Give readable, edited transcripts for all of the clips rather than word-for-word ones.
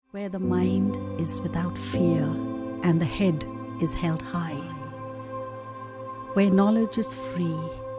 where the mind is without fear and the head is held high, where knowledge is free.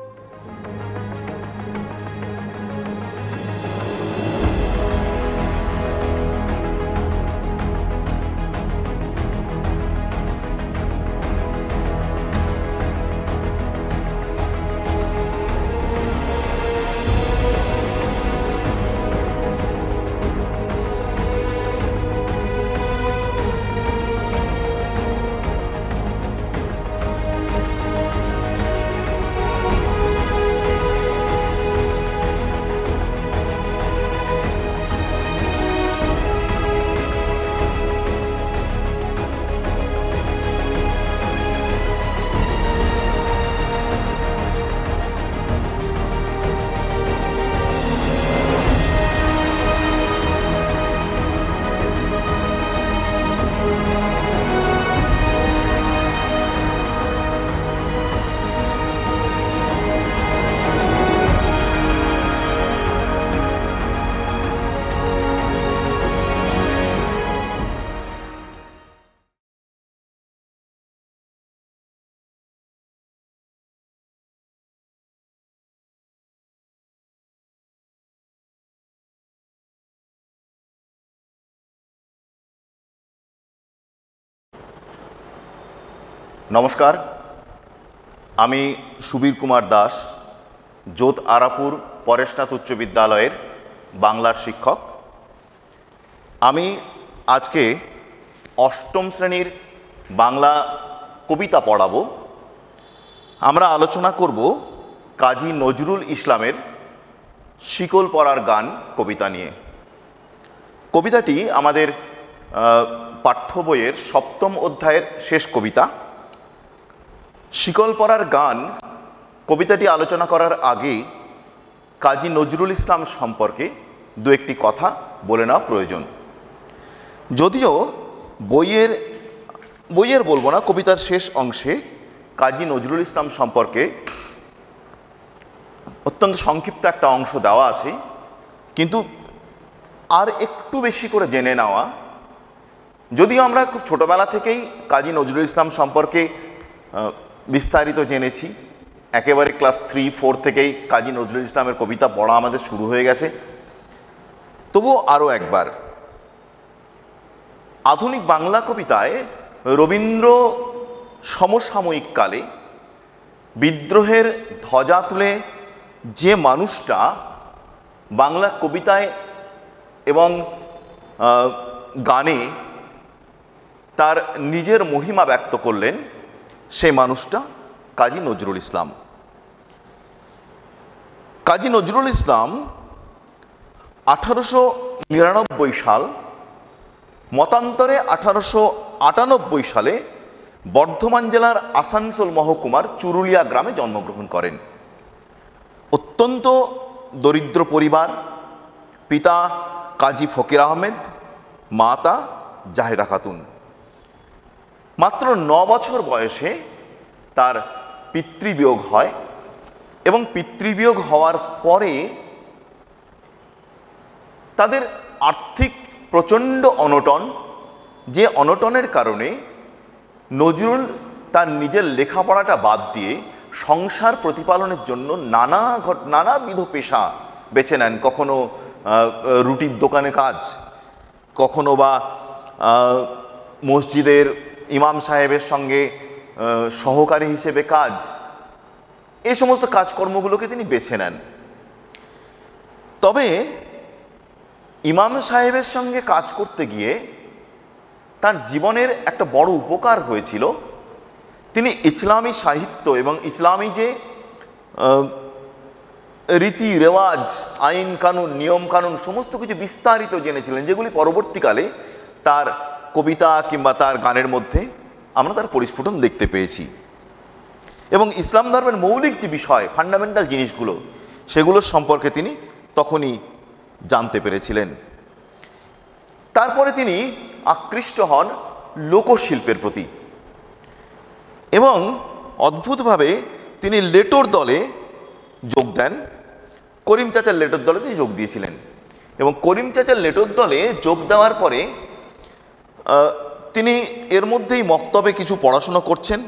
নমস্কার, আমি সুবীর কুমার দাস, জোত আরাপুর পরেশনাথ উচ্চ বিদ্যালয়ের বাংলার শিক্ষক। আমি আজকে অষ্টম শ্রেণীর বাংলা কবিতা পড়াবো। আমরা আলোচনা করব কাজী নজরুল ইসলামের শিকল পরার গান কবিতা নিয়ে। কবিতাটি আমাদের পাঠ্য বইয়ের সপ্তম অধ্যায়ের শেষ কবিতা। শিকল পরার গান কবিতাটি আলোচনা করার আগে কাজী নজরুল ইসলাম সম্পর্কে দু একটি কথা বলে নেওয়া প্রয়োজন। যদিও বইয়ের বলবো না, কবিতার শেষ অংশে কাজী নজরুল ইসলাম সম্পর্কে অত্যন্ত সংক্ষিপ্ত একটা অংশ দেওয়া আছে, কিন্তু আর একটু বেশি করে জেনে নেওয়া। যদিও আমরা খুব ছোটোবেলা থেকেই কাজী নজরুল ইসলাম সম্পর্কে বিস্তারিত জেনেছি, একেবারে ক্লাস 3-4 থেকেই কাজী নজরুল ইসলামের কবিতা পড়া আমাদের শুরু হয়ে গেছে, তবুও আরও একবার আধুনিক বাংলা কবিতায় রবীন্দ্র সমসাময়িক কালে বিদ্রোহের ধ্বজা তুলে যে মানুষটা বাংলা কবিতায় এবং গানে তার নিজের মহিমা ব্যক্ত করলেন, সেই মানুষটা কাজী নজরুল ইসলাম। কাজী নজরুল ইসলাম 1899 সাল, মতান্তরে 1898 সালে বর্ধমান জেলার আসানসোল মহকুমার চুরুলিয়া গ্রামে জন্মগ্রহণ করেন। অত্যন্ত দরিদ্র পরিবার, পিতা কাজী ফকির আহমেদ, মাতা জাহেদা খাতুন। মাত্র 9 বছর বয়সে তার পিতৃবিয়োগ হয় এবং পিতৃবিয়োগ হওয়ার পরে তাদের আর্থিক প্রচণ্ড অনটন, যে অনটনের কারণে নজরুল তার নিজের লেখাপড়াটা বাদ দিয়ে সংসার প্রতিপালনের জন্য নানাবিধ পেশা বেছে নেন। কখনো রুটির দোকানে কাজ, কখনো বা মসজিদের ইমাম সাহেবের সঙ্গে সহকারী হিসেবে কাজ, এই সমস্ত কাজকর্মগুলোকে তিনি বেছে নেন। তবে ইমাম সাহেবের সঙ্গে কাজ করতে গিয়ে তার জীবনের একটা বড় উপকার হয়েছিল। তিনি ইসলামী সাহিত্য এবং ইসলামী যে রীতি রেওয়াজ, আইন কানুন, নিয়ম কানুন সমস্ত কিছু বিস্তারিত জেনেছিলেন, যেগুলি পরবর্তীকালে তার কবিতা কিংবা তার গানের মধ্যে আমরা তার পরিস্ফুটন দেখতে পেয়েছি। এবং ইসলাম ধর্মের মৌলিক যে বিষয়, ফান্ডামেন্টাল জিনিসগুলো, সেগুলোর সম্পর্কে তিনি তখনই জানতে পেরেছিলেন। তারপরে তিনি আকৃষ্ট হন লোকশিল্পের প্রতি এবং অদ্ভুতভাবে তিনি লেটোর দলে যোগ দেন। করিম চাচার লেটোর দলে তিনি যোগ দিয়েছিলেন এবং করিম চাচার লেটোর দলে যোগ দেওয়ার পরে তিনি এর মধ্যেই মক্তবে কিছু পড়াশুনো করছেন,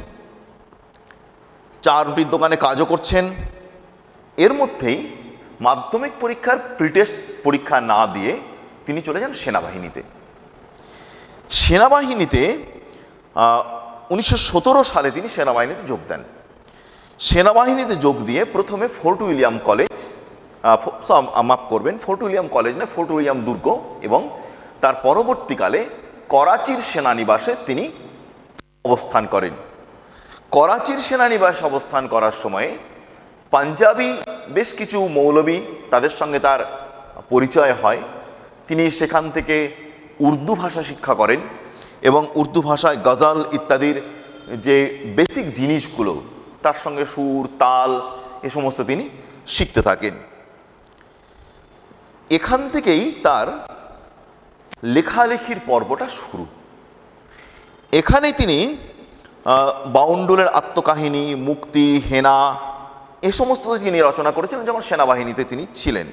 চারটির দোকানে কাজও করছেন। এর মধ্যেই মাধ্যমিক পরীক্ষার প্রিটেস্ট পরীক্ষা না দিয়ে তিনি চলে যান সেনাবাহিনীতে। সেনাবাহিনীতে 1917 সালে তিনি সেনাবাহিনীতে যোগ দেন। সেনাবাহিনীতে যোগ দিয়ে প্রথমে ফোর্ট উইলিয়াম কলেজ, মাফ করবেন, ফোর্ট উইলিয়াম কলেজ না, ফোর্ট উইলিয়াম দুর্গ, এবং তার পরবর্তীকালে করাচির সেনানিবাসে তিনি অবস্থান করেন। করাচির সেনানিবাস অবস্থান করার সময়ে পাঞ্জাবি বেশ কিছু মৌলবী, তাদের সঙ্গে তার পরিচয় হয়। তিনি সেখান থেকে উর্দু ভাষা শিক্ষা করেন এবং উর্দু ভাষায় গজল ইত্যাদির যে বেসিক জিনিসগুলো, তার সঙ্গে সুর, তাল, এ সমস্ত তিনি শিখতে থাকেন। এখান থেকেই তার লেখালেখির পর্বটা শুরু। এখানে তিনি বাউন্ডুলের আত্মকাহিনী, মুক্তি, হেনা, এ সমস্ত তিনি রচনা করেছিলেন যখন সেনাবাহিনীতে তিনি ছিলেন।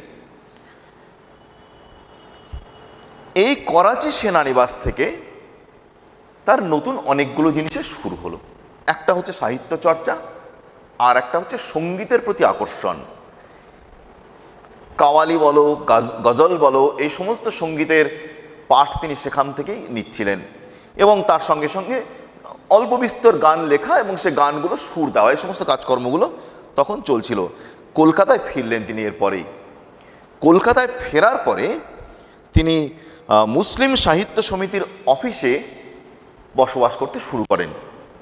এই করাচি সেনানিবাস থেকে তার নতুন অনেকগুলো জিনিসের শুরু হলো। একটা হচ্ছে সাহিত্য চর্চা, আর একটা হচ্ছে সঙ্গীতের প্রতি আকর্ষণ। কাওয়ালি বলো, গজল বলো, এই সমস্ত সঙ্গীতের পাঠ তিনি সেখান থেকেই নিচ্ছিলেন, এবং তার সঙ্গে সঙ্গে অল্প বিস্তর গান লেখা এবং সে গানগুলো সুর দেওয়া, এই সমস্ত কাজকর্মগুলো তখন চলছিল। কলকাতায় ফিরলেন তিনি। এরপরেই কলকাতায় ফেরার পরে তিনি মুসলিম সাহিত্য সমিতির অফিসে বসবাস করতে শুরু করেন।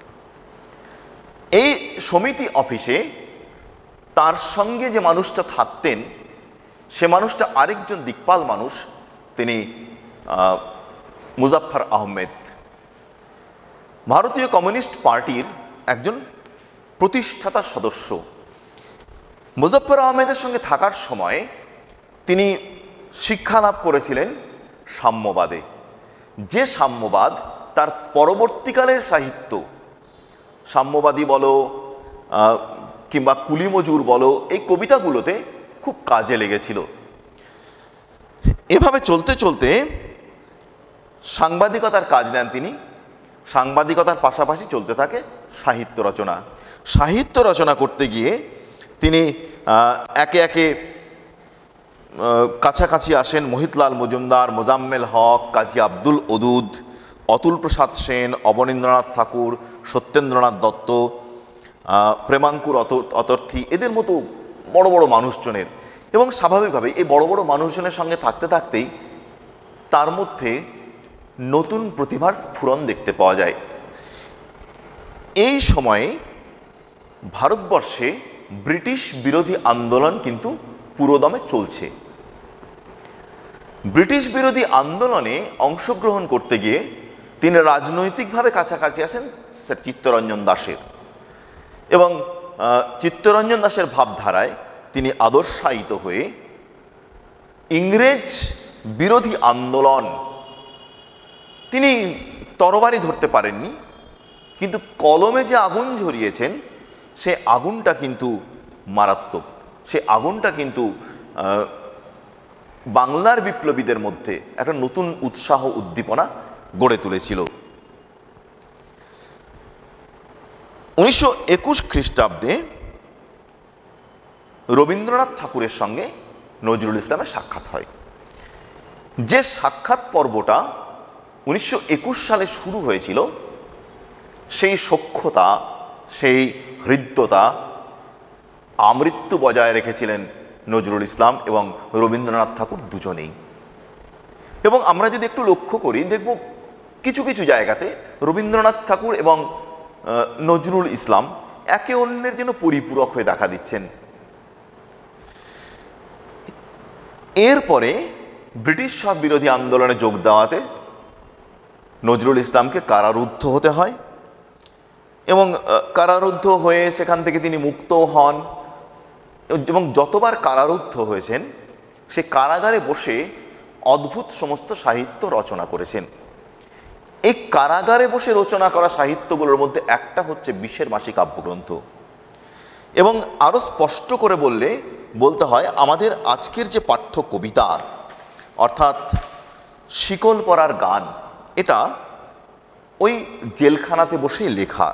এই সমিতি অফিসে তার সঙ্গে যে মানুষটা থাকতেন, সে মানুষটা আরেকজন দিকপাল মানুষ, তিনি মুজাফফর আহমেদ, ভারতীয় কমিউনিস্ট পার্টির একজন প্রতিষ্ঠাতা সদস্য। মুজাফফর আহমেদের সঙ্গে থাকার সময় তিনি শিক্ষা লাভ করেছিলেন সাম্যবাদে, যে সাম্যবাদ তার পরবর্তীকালের সাহিত্য, সাম্যবাদী বলো কিংবা কুলি মজুর বলো, এই কবিতাগুলোতে খুব কাজে লেগেছিল। এভাবে চলতে চলতে সাংবাদিকতার কাজ নেন তিনি। সাংবাদিকতার পাশাপাশি চলতে থাকে সাহিত্য রচনা। সাহিত্য রচনা করতে গিয়ে তিনি একে একে কাছাকাছি আসেন মহিতলাল মজুমদার, মোজাম্মেল হক, কাজী আব্দুল ওদুদ, অতুল প্রসাদ সেন, অবনীন্দ্রনাথ ঠাকুর, সত্যেন্দ্রনাথ দত্ত, প্রেমাঙ্কুর অতর্থী, এদের মতো বড় বড় মানুষজনের। এবং স্বাভাবিকভাবেই এই বড় বড় মানুষজনের সঙ্গে থাকতে থাকতেই তার মধ্যে নতুন প্রতিভার স্ফুরণ দেখতে পাওয়া যায়। এই সময়ে ভারতবর্ষে ব্রিটিশ বিরোধী আন্দোলন কিন্তু পুরোদমে চলছে। ব্রিটিশ বিরোধী আন্দোলনে অংশগ্রহণ করতে গিয়ে তিনি রাজনৈতিকভাবে কাছাকাছি আসেন স্যার চিত্তরঞ্জন দাসের, এবং চিত্তরঞ্জন দাসের ভাবধারায় তিনি আদর্শায়িত হয়ে ইংরেজ বিরোধী আন্দোলন, তিনি তরবারি ধরতে পারেননি, কিন্তু কলমে যে আগুন ঝরিয়েছেন সে আগুনটা কিন্তু মারাত্মক। সে আগুনটা কিন্তু বাংলার বিপ্লবীদের মধ্যে একটা নতুন উৎসাহ উদ্দীপনা গড়ে তুলেছিল। 1921 খ্রিস্টাব্দে রবীন্দ্রনাথ ঠাকুরের সঙ্গে নজরুল ইসলামের সাক্ষাৎ হয়। যে সাক্ষাৎ পর্বটা 1921 সালে শুরু হয়েছিল, সেই সখ্যতা, সেই হৃদ্যতা, আমৃত্যু বজায় রেখেছিলেন নজরুল ইসলাম এবং রবীন্দ্রনাথ ঠাকুর দুজনেই। এবং আমরা যদি একটু লক্ষ্য করি, দেখব কিছু কিছু জায়গাতে রবীন্দ্রনাথ ঠাকুর এবং নজরুল ইসলাম একে অন্যের যেন পরিপূরক হয়ে দেখা দিচ্ছেন। এরপরে ব্রিটিশ বিরোধী আন্দোলনে যোগ দেওয়াতে নজরুল ইসলামকে কারারুদ্ধ হতে হয়, এবং কারারুদ্ধ হয়ে সেখান থেকে তিনি মুক্ত হন। এবং যতবার কারারুদ্ধ হয়েছেন, সে কারাগারে বসে অদ্ভুত সমস্ত সাহিত্য রচনা করেছেন। এই কারাগারে বসে রচনা করা সাহিত্যগুলোর মধ্যে একটা হচ্ছে বিষের মাসি কাব্যগ্রন্থ। এবং আরও স্পষ্ট করে বলতে হয়, আমাদের আজকের যে পাঠ্য কবিতা, অর্থাৎ শিকল পরার গান, এটা ওই জেলখানাতে বসেই লেখা।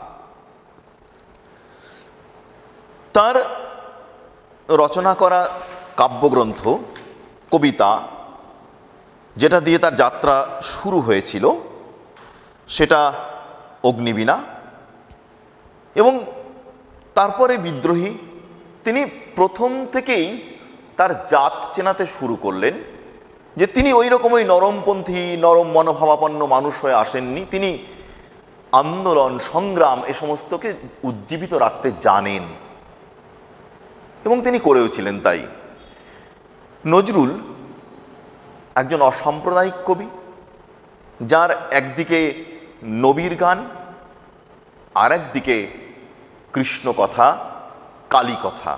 তার রচনা করা কাব্যগ্রন্থ, কবিতা, যেটা দিয়ে তার যাত্রা শুরু হয়েছিল, সেটা অগ্নিবীণা। এবং তারপরে বিদ্রোহী। তিনি প্রথম থেকেই তার জাত চেনাতে শুরু করলেন যে তিনি ওই রকম ওই নরমপন্থী, নরম মনোভাবাপন্ন মানুষ হয়ে আসেননি। তিনি আন্দোলন, সংগ্রাম এ সমস্তকে উজ্জীবিত রাখতে জানেন এবং তিনি করেওছিলেন তাই। নজরুল একজন অসাম্প্রদায়িক কবি, যার একদিকে নবীর গান, আর একদিকে কৃষ্ণ কথা, কালী কথা।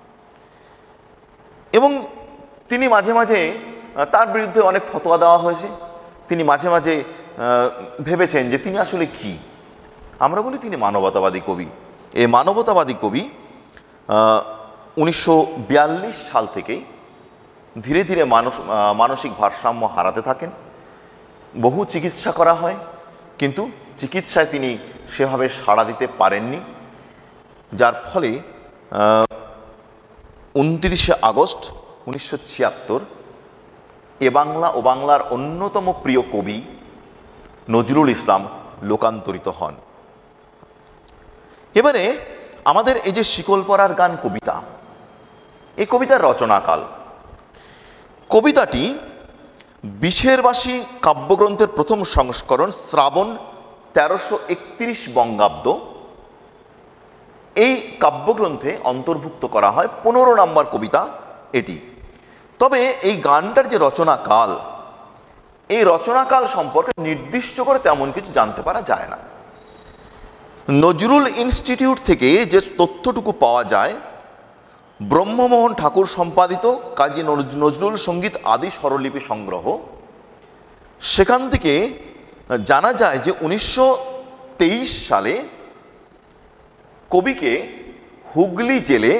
এবং তিনি মাঝে মাঝে, তার বিরুদ্ধে অনেক ফতোয়া দেওয়া হয়েছে, তিনি মাঝে মাঝে ভেবেছেন যে তিনি আসলে কি। আমরা বলি তিনি মানবতাবাদী কবি। এই মানবতাবাদী কবি 1942 সাল থেকেই ধীরে ধীরে মানসিক ভারসাম্য হারাতে থাকেন। বহু চিকিৎসা করা হয়, কিন্তু চিকিৎসায় তিনি সেভাবে সাড়া দিতে পারেননি, যার ফলে 29শে আগস্ট 1976 এ বাংলা ও বাংলার অন্যতম প্রিয় কবি নজরুল ইসলাম লোকান্তরিত হন। এবারে আমাদের এই যে শিকল পরার গান কবিতা, এই কবিতার রচনাকাল। কবিতাটি বিশের বাসী কাব্যগ্রন্থের প্রথম সংস্করণ, শ্রাবণ 1331 বঙ্গাব্দ, এই কাব্যগ্রন্থে অন্তর্ভুক্ত করা হয় 15 নম্বর কবিতা এটি। তবে এই গানটার যে রচনাকাল, এই রচনাকাল সম্পর্কে নির্দিষ্ট করে তেমন কিছু জানতে পারা যায় না। নজরুল ইনস্টিটিউট থেকে যে তথ্যটুকু পাওয়া যায়, ব্রহ্মমোহন ঠাকুর সম্পাদিত কাজী নজরুল সঙ্গীত আদি স্বরলিপি সংগ্রহ, সেখান থেকে জানা যায় যে 1923 সালে কবিকে হুগলি জেলে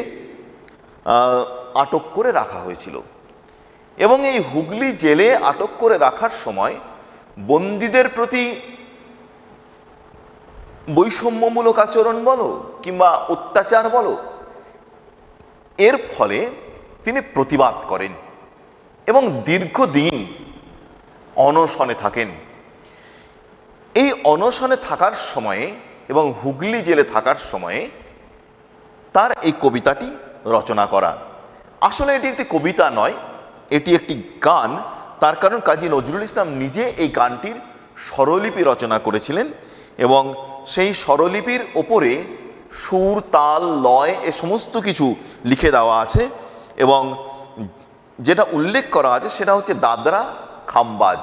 আটক করে রাখা হয়েছিল। এবং এই হুগলি জেলে আটক করে রাখার সময় বন্দীদের প্রতি বৈষম্যমূলক আচরণ বলো কিংবা অত্যাচার বলো, এর ফলে তিনি প্রতিবাদ করেন এবং দীর্ঘদিন অনশনে থাকেন। এই অনশনে থাকার সময়ে এবং হুগলি জেলে থাকার সময়ে তার এই কবিতাটি রচনা করা। আসলে এটি একটি কবিতা নয়, এটি একটি গান। তার কারণ কাজী নজরুল ইসলাম নিজে এই গানটির স্বরলিপি রচনা করেছিলেন এবং সেই স্বরলিপির ওপরে সুর, তাল, লয় এ সমস্ত কিছু লিখে দেওয়া আছে। এবং যেটা উল্লেখ করা আছে সেটা হচ্ছে দাদরা খাম্বাজ।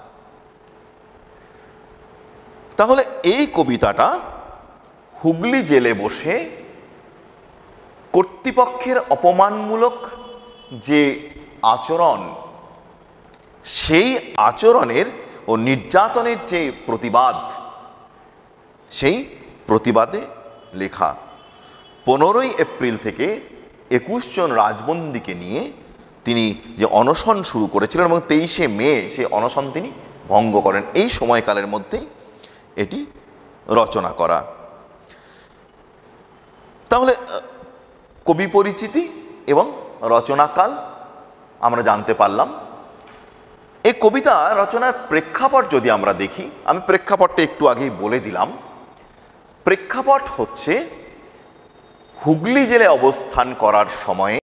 তাহলে এই কবিতাটা হুগলি জেলে বসে কর্তৃপক্ষের অপমানমূলক যে আচরণ, সেই আচরণের ও নির্যাতনের যে প্রতিবাদ, সেই প্রতিবাদে লেখা। 15ই এপ্রিল থেকে 21 জন রাজবন্দীকে নিয়ে তিনি যে অনশন শুরু করেছিলেন এবং 23শে মে সেই অনশন তিনি ভঙ্গ করেন। এই সময়কালের মধ্যেই এটি রচনা করা। তাহলে কবি পরিচিতি এবং রচনাকাল আমরা জানতে পারলাম। এই কবিতা রচনার প্রেক্ষাপট যদি আমরা দেখি, আমি প্রেক্ষাপটটা একটু আগেই বলে দিলাম। প্রেক্ষাপট হচ্ছে হুগলি জেলে অবস্থান করার সময়ে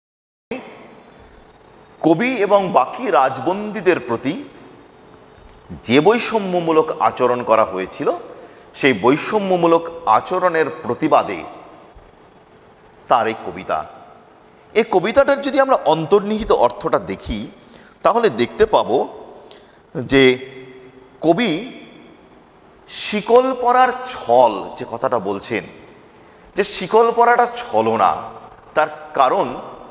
কবি এবং বাকি রাজবন্দীদের প্রতি যে বৈষম্যমূলক আচরণ করা হয়েছিল, সেই বৈষম্যমূলক আচরণের প্রতিবাদে তার এই কবিতা। এই কবিতাটার যদি আমরা অন্তর্নিহিত অর্থটা দেখি, তাহলে দেখতে পাবো যে কবি শিকল পরার ছল যে কথাটা বলছেন, যে শিকল পরাটা ছলনা। তার কারণ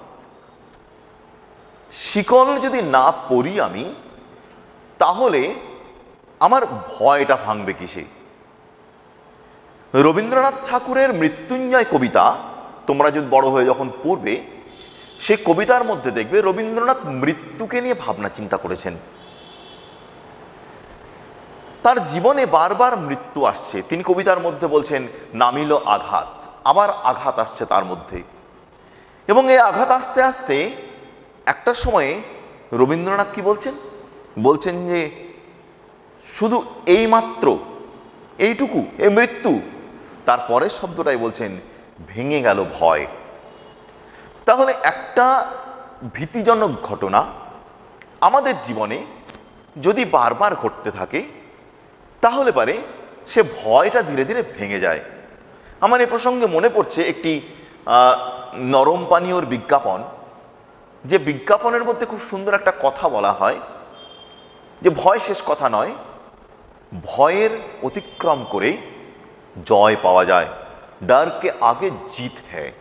শিকল যদি না পরি আমি, তাহলে আমার ভয়টা ভাঙবে কিসে। রবীন্দ্রনাথ ঠাকুরের মৃত্যুঞ্জয় কবিতা তোমরা যদি বড় হয়ে যখন পড়বে, সেই কবিতার মধ্যে দেখবে রবীন্দ্রনাথ মৃত্যুকে নিয়ে ভাবনা চিন্তা করেছেন। তার জীবনে বারবার মৃত্যু আসছে। তিনি কবিতার মধ্যে বলছেন, নামিল আঘাত, আবার আঘাত আসছে তার মধ্যে। এবং এই আঘাত আসতে আসতে একটা সময়ে রবীন্দ্রনাথ কি বলছেন? বলছেন যে শুধু এই মাত্র, এইটুকু, এই মৃত্যু। তারপরের শব্দটাই বলছেন, ভেঙে গেল ভয়। তাহলে একটা ভীতিজনক ঘটনা আমাদের জীবনে যদি বারবার ঘটতে থাকে, তাহলে পারে সে ভয়টা ধীরে ধীরে ভেঙে যায়। আমার এ প্রসঙ্গে মনে পড়ছে একটি নরম পানীয়র বিজ্ঞাপন, যে বিজ্ঞাপনের মধ্যে খুব সুন্দর একটা কথা বলা হয় যে ভয় শেষ কথা নয়, ভয়ের অতিক্রম করে জয় পাওয়া যায়, ডরকে আগে জিত হ্যায়।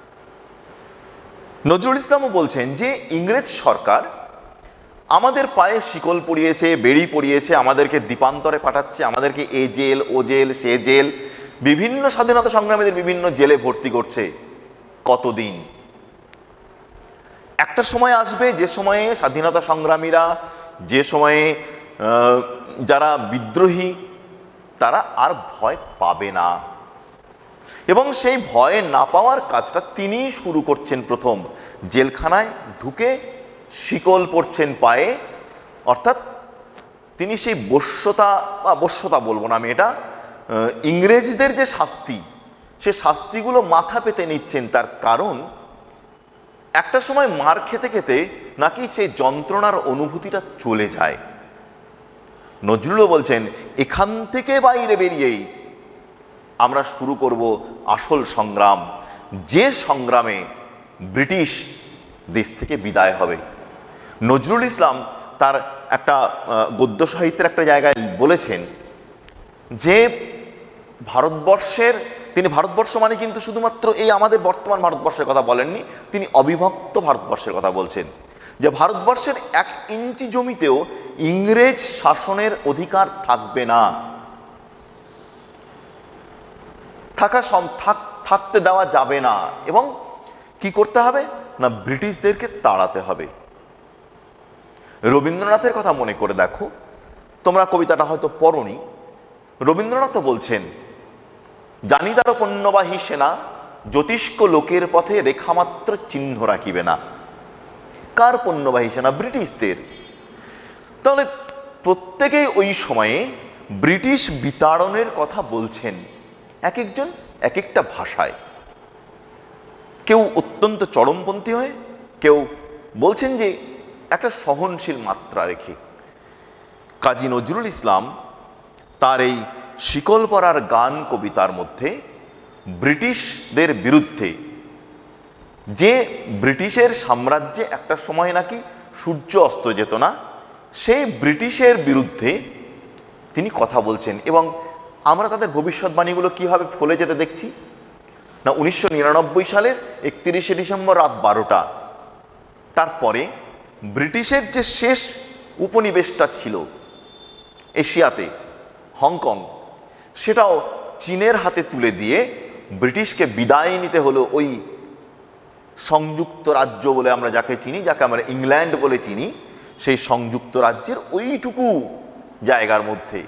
নজরুল ইসলামও বলছেন যে ইংরেজ সরকার আমাদের পায়ে শিকল পরিয়েছে, বেড়ি পরিয়েছে, আমাদেরকে দ্বীপান্তরে পাঠাচ্ছে, আমাদেরকে এ জেল, ও জেল, সে জেল, বিভিন্ন স্বাধীনতা সংগ্রামীদের বিভিন্ন জেলে ভর্তি করছে। কতদিন? একটা সময় আসবে যে সময়ে স্বাধীনতা সংগ্রামীরা, যে সময়ে যারা বিদ্রোহী, তারা আর ভয় পাবে না। এবং সেই ভয় না পাওয়ার কাজটা তিনি শুরু করছেন প্রথম। জেলখানায় ঢুকে শিকল পড়ছেন পায়ে, অর্থাৎ তিনি সেই বশ্যতা বলবো না আমি, এটা ইংরেজদের যে শাস্তি, সে শাস্তিগুলো মাথা পেতে নিচ্ছেন। তার কারণ একটা সময় মার খেতে খেতে নাকি সেই যন্ত্রণার অনুভূতিটা চলে যায়। নজরুলও বলছেন, এখান থেকে বাইরে বেরিয়েই আমরা শুরু করব আসল সংগ্রাম, যে সংগ্রামে ব্রিটিশ দেশ থেকে বিদায় হবে। নজরুল ইসলাম তার একটা গদ্য সাহিত্যের একটা জায়গায় বলেছেন যে তিনি ভারতবর্ষ মানে কিন্তু শুধুমাত্র এই আমাদের বর্তমান ভারতবর্ষের কথা বলেননি, তিনি অবিভক্ত ভারতবর্ষের কথা বলছেন। যে ভারতবর্ষের 1 ইঞ্চি জমিতেও ইংরেজ শাসনের অধিকার থাকবে না, থাকতে দেওয়া যাবে না। এবং কি করতে হবে না, ব্রিটিশদেরকে তাড়াতে হবে। রবীন্দ্রনাথের কথা মনে করে দেখো, তোমরা কবিতাটা হয়তো পড়োনি। রবীন্দ্রনাথ বলছেন, জানিদার পণ্যবাহী সেনা জ্যোতিষ্ক লোকের পথে রেখামাত্র চিহ্ন রাখিবে না। কার পণ্যবাহী সেনা? ব্রিটিশদের। তাহলে প্রত্যেকেই ওই সময়ে ব্রিটিশ বিতাড়নের কথা বলছেন, এক একজন এক একটা ভাষায়। কেউ অত্যন্ত চরমপন্থী হয়ে, কেউ বলছেন যে একটা সহনশীল মাত্রা রেখে। কাজী নজরুল ইসলাম তার এই শিকল পরার গান কবিতার মধ্যে ব্রিটিশদের বিরুদ্ধে, যে ব্রিটিশের সাম্রাজ্যে একটা সময় নাকি সূর্য অস্ত যেত না, সেই ব্রিটিশের বিরুদ্ধে তিনি কথা বলছেন। এবং আমরা তাদের ভবিষ্যৎবাণীগুলো কীভাবে ফলে যেতে দেখছি না, 1999 সালের 31শে ডিসেম্বর রাত 12টা, তারপরে ব্রিটিশের যে শেষ উপনিবেশটা ছিল এশিয়াতে, হংকং, সেটাও চীনের হাতে তুলে দিয়ে ব্রিটিশকে বিদায় নিতে হলো ওই সংযুক্ত রাজ্য বলে আমরা যাকে চিনি, যাকে আমরা ইংল্যান্ড বলে চিনি, সেই সংযুক্ত রাজ্যের ওইটুকু জায়গার মধ্যে।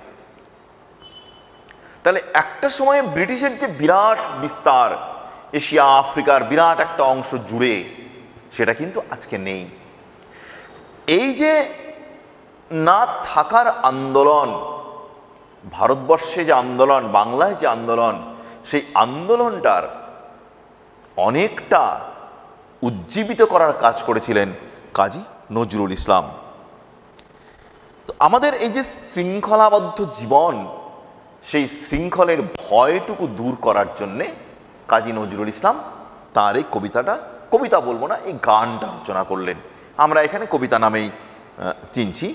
তাহলে একটা সময়ে ব্রিটিশের যে বিরাট বিস্তার, এশিয়া আফ্রিকার বিরাট একটা অংশ জুড়ে, সেটা কিন্তু আজকে নেই। এই যে না থাকার আন্দোলন, ভারতবর্ষে যে আন্দোলন, বাংলায় যে আন্দোলন, সেই আন্দোলনটার অনেকটা উজ্জীবিত করার কাজ করেছিলেন কাজী নজরুল ইসলাম। তো আমাদের এই যে শৃঙ্খলাবদ্ধ জীবন, সেই শৃঙ্খলের ভয়টুকু দূর করার জন্যে কাজী নজরুল ইসলাম তার এই কবিতা বলবো না, এই গানটা রচনা করলেন। আমরা এখানে কবিতা নামেই চিনছি।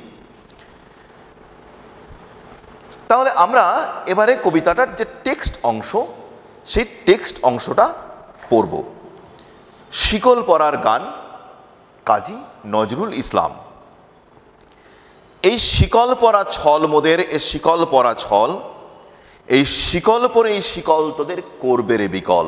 তাহলে আমরা এবারে কবিতাটার যে টেক্সট অংশ, সেই টেক্সট অংশটা পড়ব। শিকল পরার গান, কাজী নজরুল ইসলাম। এই শিকল পরা ছল মোদের, এ শিকল পরা ছল, এই শিকল পরে এই শিকল তোদের করবে রে বিকল।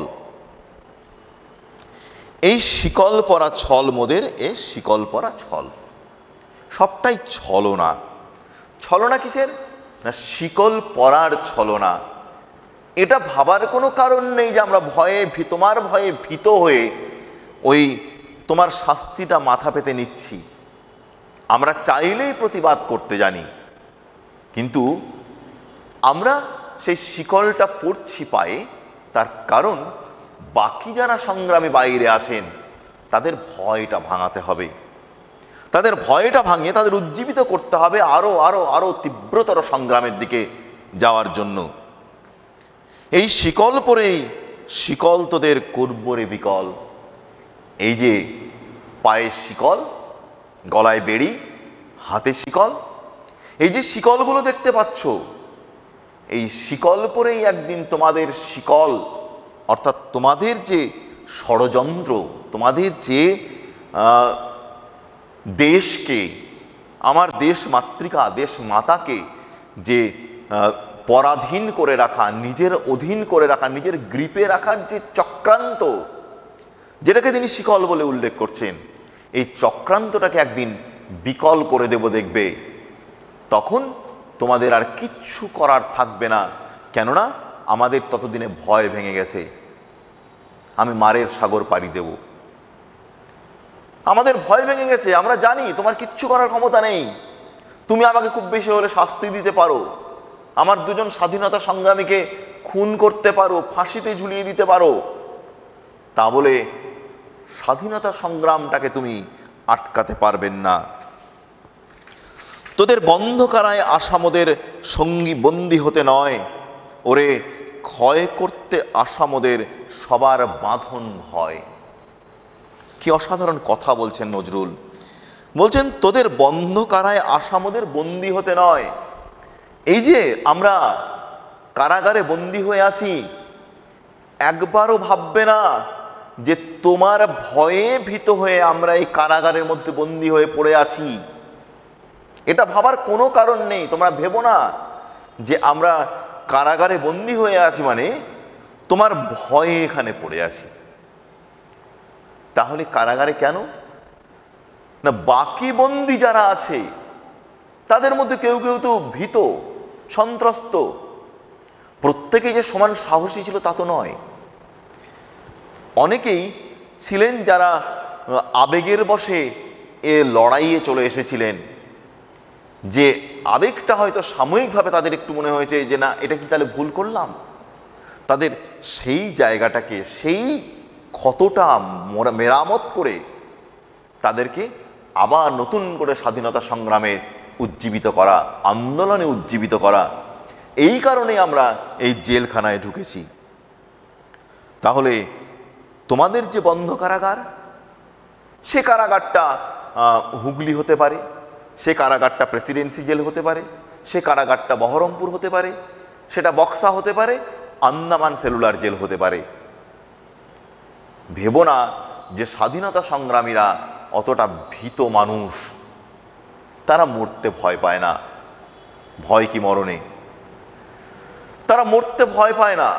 এই শিকল পরা ছল মোদের, এ শিকল পরা ছল। সবটাই ছলনা। ছলনা কিসের? না শিকল পরার ছলনা। এটা ভাবার কোনো কারণ নেই যে আমরা তোমার ভয়ে ভীত হয়ে ওই তোমার শাস্তিটা মাথা পেতে নিচ্ছি। আমরা চাইলেই প্রতিবাদ করতে জানি, কিন্তু আমরা সেই শিকলটা পড়ছি পায়ে, তার কারণ বাকি যারা সংগ্রামে বাইরে আছেন তাদের ভয়টা ভাঙাতে হবে। তাদের ভয়টা ভাঙিয়ে তাদের উজ্জীবিত করতে হবে আরো আরো আরো তীব্রতর সংগ্রামের দিকে যাওয়ার জন্য। এই শিকল পরেই শিকল তোদের করবরে বিকল। এই যে পায়ে শিকল, গলায় বেড়ি, হাতে শিকল, এই যে শিকলগুলো দেখতে পাচ্ছ, এই শিকল পরেই একদিন তোমাদের শিকল, অর্থাৎ তোমাদের যে ষড়যন্ত্র, তোমাদের যে দেশকে, আমার দেশ মাতৃকা, দেশ মাতাকে যে পরাধীন করে রাখা, নিজের অধীন করে রাখা, নিজের গ্রিপে রাখার যে চক্রান্ত, যেটাকে তিনি শিকল বলে উল্লেখ করছেন, এই চক্রান্তটাকে একদিন বিকল করে দেব দেখবে। তখন তোমাদের আর কিচ্ছু করার থাকবে না, কেননা আমাদের ততদিনে ভয় ভেঙে গেছে। আমি মারের সাগর পাড়ি দেব, আমাদের ভয় ভেঙে গেছে, আমরা জানি তোমার কিচ্ছু করার ক্ষমতা নেই। তুমি আমাকে খুব বেশি হলে শাস্তি দিতে পারো, আমার দুজন স্বাধীনতা সংগ্রামীকে খুন করতে পারো, ফাঁসিতে ঝুলিয়ে দিতে পারো, তা বলে স্বাধীনতা সংগ্রামটাকে তুমি আটকাতে পারবেন না। তোদের বন্ধ কারায় আসামদের সঙ্গী বন্দী হতে নয়, ওরে ক্ষয় করতে আসামদের সবার বাঁধন হয়। কি অসাধারণ কথা বলছেন নজরুল। বলছেন তোদের বন্ধ কারায় আসামদের বন্দী হতে নয়। এই যে আমরা কারাগারে বন্দী হয়ে আছি, একবারও ভাববে না যে তোমার ভয়ে ভীত হয়ে আমরা এই কারাগারের মধ্যে বন্দী হয়ে পড়ে আছি। এটা ভাবার কোনো কারণ নেই। তোমরা ভেবো না যে আমরা কারাগারে বন্দী হয়ে আছি মানে তোমার ভয়ে এখানে পড়ে আছি। তাহলে কারাগারে কেন না, বাকি বন্দী যারা আছে তাদের মধ্যে কেউ কেউ তো ভীত, সন্ত্রস্ত। প্রত্যেকেই যে সমান সাহসী ছিল তা তো নয়। অনেকেই ছিলেন যারা আবেগের বশে এ লড়াইয়ে চলে এসেছিলেন, যে আবেগটা হয়তো সাময়িকভাবে তাদের একটু মনে হয়েছে যে না, এটা কি তাহলে ভুল করলাম। তাদের সেই জায়গাটাকে, সেই ক্ষতটা মেরামত করে তাদেরকে আবার নতুন করে স্বাধীনতা সংগ্রামে উজ্জীবিত করা, আন্দোলনে উজ্জীবিত করা, এই কারণে আমরা এই জেলখানায় ঢুকেছি। তাহলে তোমাদের যে বন্ধ কারাগার, সে কারাগারটা হুগলি হতে পারে, সে কারাগারটা প্রেসিডেন্সি জেল হতে পারে, সে কারাগারটা বহরমপুর হতে পারে, সেটা বক্সা হতে পারে, আন্দামান সেলুলার জেল হতে পারে। ভেবো না যে স্বাধীনতা সংগ্রামীরা অতটা ভীত মানুষ, তারা মরতে ভয় পায় না। ভয় কি মরণে? তারা মরতে ভয় পায় না।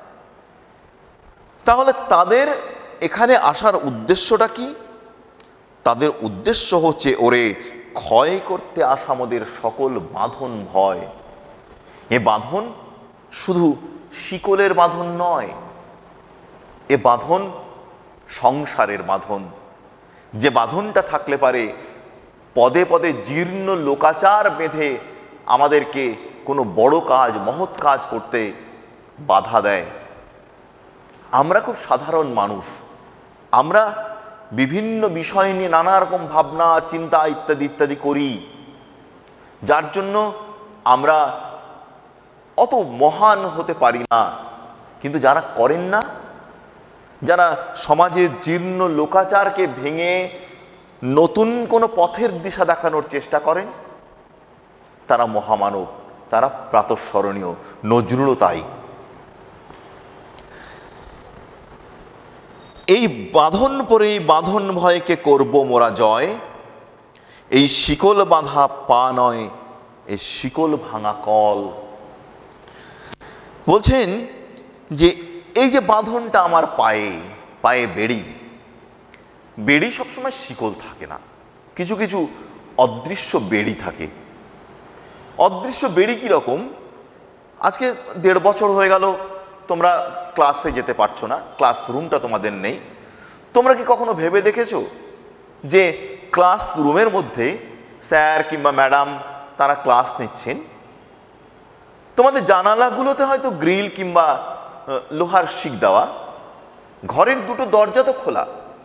তাহলে তাদের এখানে আসার উদ্দেশ্যটা কি? তাদের উদ্দেশ্য হচ্ছে ওরে ক্ষয় করতে আসামদের সকল বাঁধন ভয়। এ বাঁধন শুধু শিকলের বাঁধন নয়, এ বাঁধন সংসারের বাঁধন। যে বাঁধনটা থাকলে পারে পদে পদে জীর্ণ লোকাচার বেঁধে আমাদেরকে কোনো বড় কাজ, মহৎ কাজ করতে বাধা দেয়। আমরা খুব সাধারণ মানুষ, আমরা বিভিন্ন বিষয় নিয়ে নানা রকম ভাবনা চিন্তা ইত্যাদি ইত্যাদি করি, যার জন্য আমরা অত মহান হতে পারি না। কিন্তু যারা করেন না, যারা সমাজের জীর্ণ লোকাচারকে ভেঙে নতুন কোনো পথের দিশা দেখানোর চেষ্টা করেন, তারা মহামানব, তারা প্রাতঃস্মরণীয়। নজরুলও তাই। এই বাঁধন পরেই বাঁধন ভয়কে করব মোরা জয়, এই শিকল বাঁধা পা নয়, এই শিকল ভাঙা কল। বলছেন যে এই যে বাঁধনটা আমার পায়ে, পায়ে বেড়ি, বেড়ি সবসময় শিকল থাকে না, কিছু কিছু অদৃশ্য বেড়ি থাকে। অদৃশ্য বেড়ি কীরকম? আজকে 1.5 বছর হয়ে গেল তোমরা ক্লাসে যেতে পারছো না, ক্লাসরুমটা তোমাদের নেই। তোমরা কি কখনো ভেবে দেখেছো যে ক্লাসরুমের মধ্যে স্যার কিংবা ম্যাডাম তারা ক্লাস নিচ্ছেন, তোমাদের জানালাগুলোতে হয়তো গ্রিল কিংবা লোহার শিক দেওয়া, ঘরের 2টো দরজা তো খোলা,